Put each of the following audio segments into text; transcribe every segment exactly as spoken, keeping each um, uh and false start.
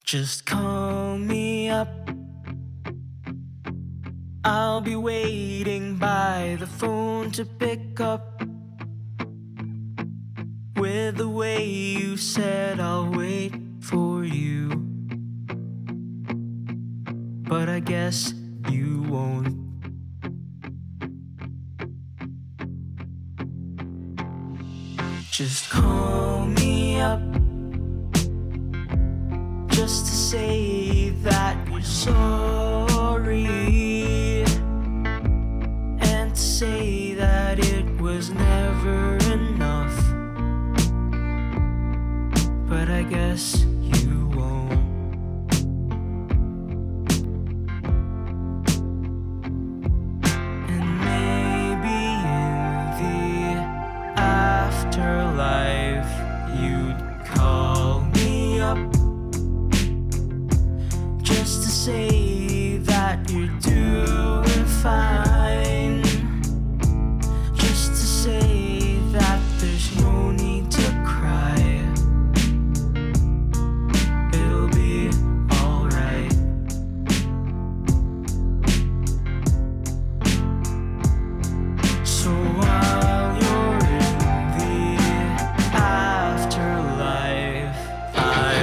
Just call me up, I'll be waiting by the phone to pick up. With the way you said I'll wait for you, but I guess you won't. Just call me up, just to say that you're sorry, and to say that it was never enough, but I guess you won't. And maybe in the afterlife you'd call me up, just to say that you're doing fine, just to say that there's no need to cry. It'll be alright. So while you're in the afterlife, I'm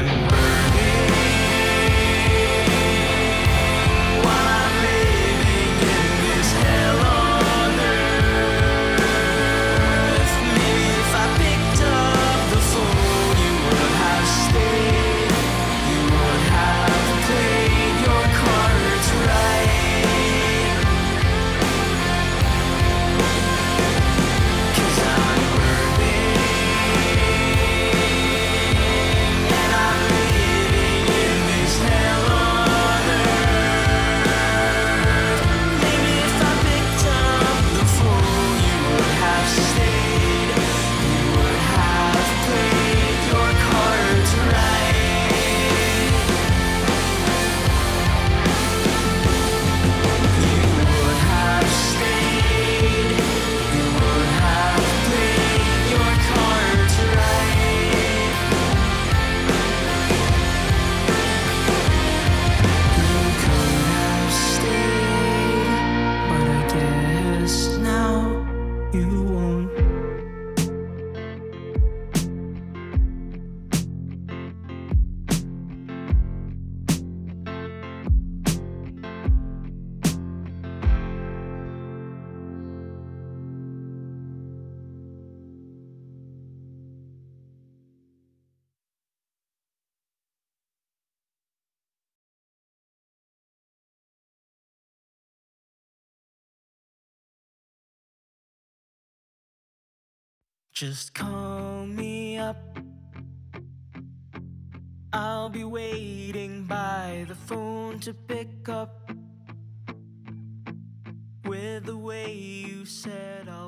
Just call me up, I'll be waiting by the phone to pick up. With the way you said I'll